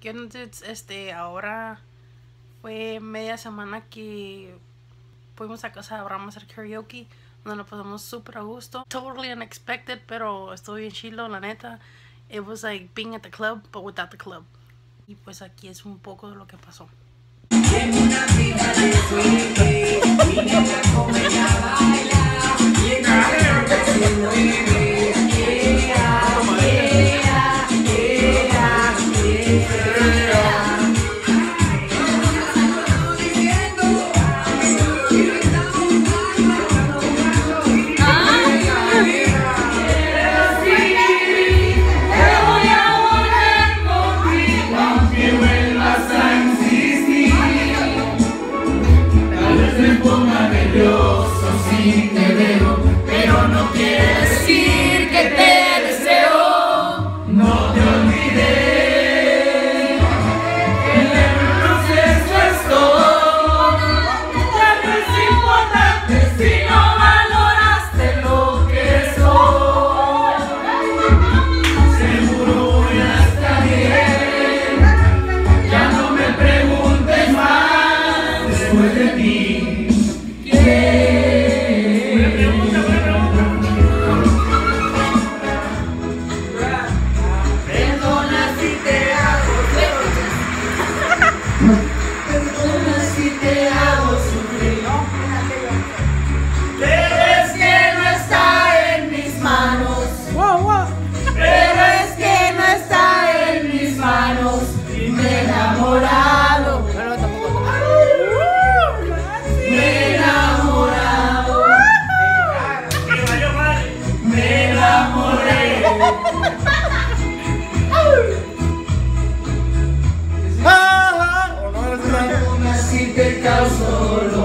¿Qué onda, dudes? Ahora fue media semana que fuimos a casa de Abraham a hacer karaoke, donde nos pasamos súper a gusto. Totally unexpected, pero estuvo bien chido, la neta. It was like being at the club, but without the club. Y pues aquí es un poco de lo que pasó. En una vida de suerte, vine a comer y a bailar, y en el se mueve. Sí te veo, pero no quiere decir que te deseo. No te olvidé, en el proceso estoy. Ya no es importante si no valoraste lo que soy. Seguro ya está bien, ya no me preguntes más después de ti. Perdona si te hago sufrir, pero es que no está en mis manos. Pero es que no está en mis manos y me he enamorado. Me he enamorado. Me enamoré. Si te causo dolor.